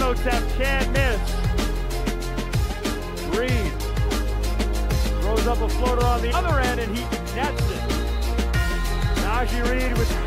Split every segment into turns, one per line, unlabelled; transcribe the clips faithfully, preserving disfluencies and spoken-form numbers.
Imhotep can't miss. Reid throws up a floater on the other end and he nets it. Naji Reid with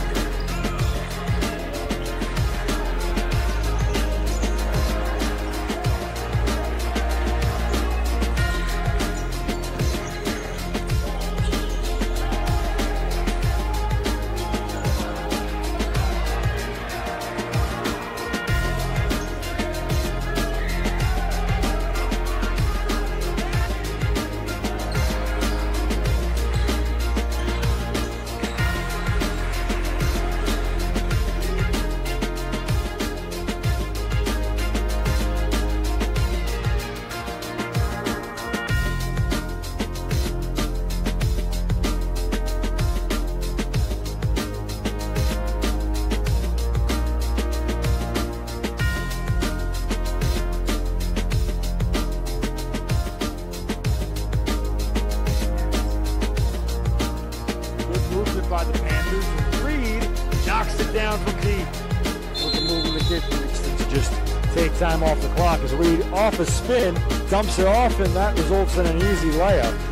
by the Panthers. Reid knocks it down from deep. With the move in the kitchen to just take time off the clock as Reid off a spin, dumps it off, and that results in an easy layup.